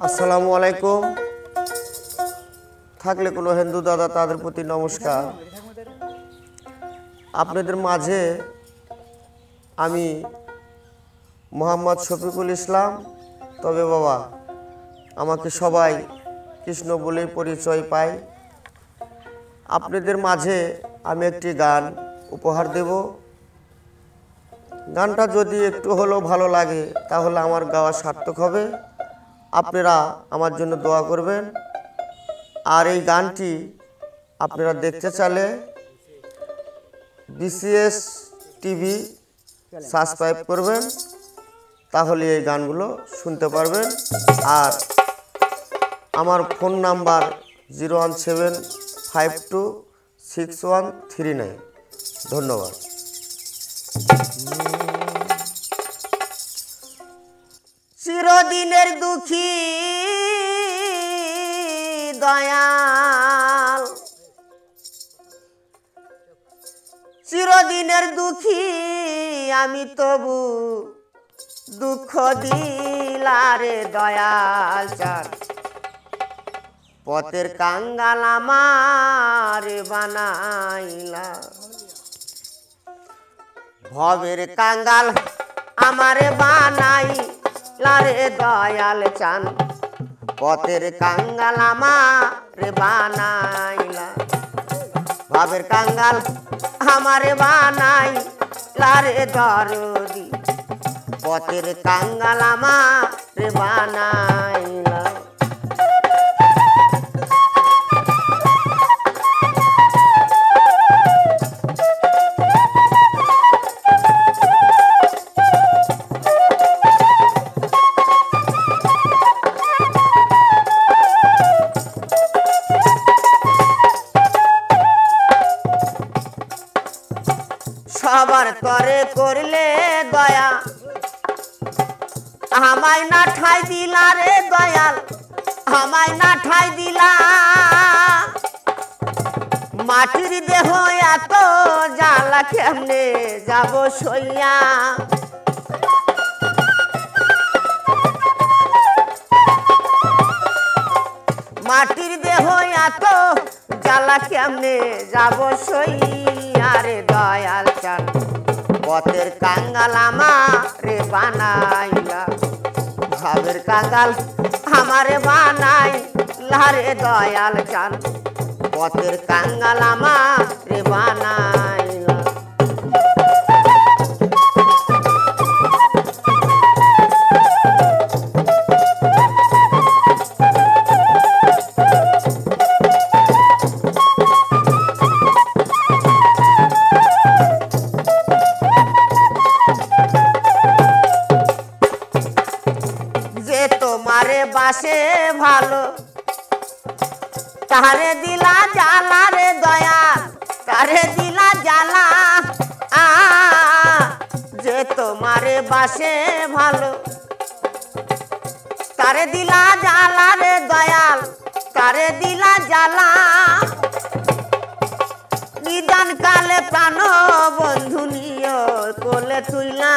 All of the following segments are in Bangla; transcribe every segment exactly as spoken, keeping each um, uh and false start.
আসসালামু আলাইকুম। থাকলে কোনো হিন্দু দাদা তাদের প্রতি নমস্কার। আপনাদের মাঝে আমি মোহাম্মদ শফিকুল ইসলাম। তবে বাবা আমাকে সবাই কৃষ্ণ বলেই পরিচয় পায়। আপনাদের মাঝে আমি একটি গান উপহার দেব। গানটা যদি একটু হলেও ভালো লাগে তাহলে আমার গাওয়া সার্থক হবে। আপনারা আমার জন্য দোয়া করবেন। আর এই গানটি আপনারা দেখতে চাইলে বিসিএস টিভি সাবস্ক্রাইব করবেন, তাহলে এই গানগুলো শুনতে পারবেন। আর আমার phone number zero one seven five two six one three nine. ধন্যবাদ। চিরদিনের দুঃখী দয়াল, চিরদিনের দুঃখী আমি তবু দুঃখ দিলারে দয়াল চার পথের কাঙ্গাল আমার বানাইলা। ভবের কাঙ্গাল আমারে বানাইলা রে দয়াল চান, পথের কাঙ্গাল আমারে বানাইলা। ভবের কাঙ্গাল আমারে বানাইলা রে দরদি, পথের কাঙ্গাল আমারে বানাইলা। সবার তরে করলে দয়া, আমায় না ঠাই দিলা রে দয়াল, আমায় না ঠাই দিলা। মাটির দেহ এত জ্বালা কেমনে যাব সইয়া। মাটির দেহ এত জ্বালা কেমনে যাব সইয়া রে দয়াল চান, পথের কাঙ্গাল আমারে বানাইলা। ভাবের কাঙ্গাল আমারে বানাইলা রে দয়াল চান, পথের কাঙ্গাল আমারে বানাইলা। বাসে ভালো তারে দিলা জ্বালা রে দয়াল, তারে দিলা জ্বালা। আ যে তোমারে বাসে ভালো তারে দিলা জ্বালা রে দয়াল, তারে দিলা জ্বালা। নিদান কালে প্রাণ বন্ধু নিয় কোলে তুইলা।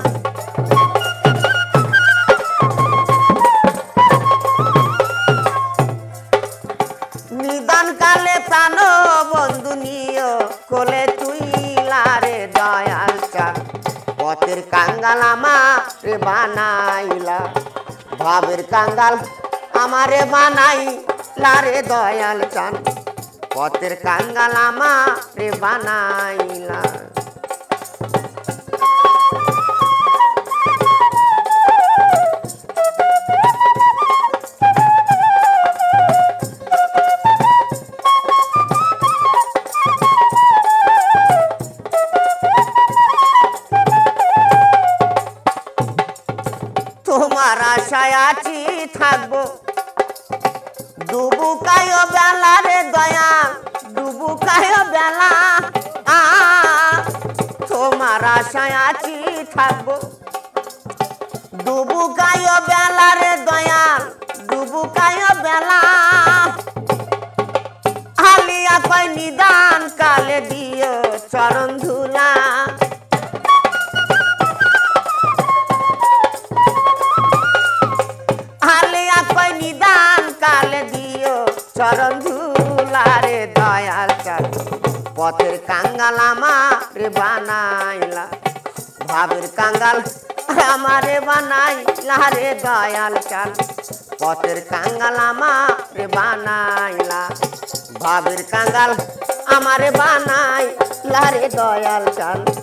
নিদান কালে প্রাণ বন্ধু নিয় কোলে তুইলা রে দয়াল চান, পথের কাঙ্গাল আমারে বানাইলা। ভাবের কাঙ্গাল আমারে বানাইলা রে দয়াল চান, পথের কাঙ্গাল আমারে বানাইলা। তোমার আশায় আছি থাকবো ডুবুকায় বেলা রে দয়াল, ডুবুকায় বেলা। আ তোমার আশায় আছি থাকবো ডুবুকায় বেলা রে দয়াল, ডুবুকায় বেলা। আলিয়া কয় নিদান কালে দিও চরণ ধুলা। আলিয়া কয় চরণ ঝুলারে দয়াল চাল পথের কাঙ্গাল আমারে বানাইলা ভাবের কাঙ্গাল আমারে বানাইলা রে দয়াল চাল পথের কাঙ্গাল আমারে বানাইলা ভাবের কাঙ্গাল আমারে বানাইলা রে দয়াল চাল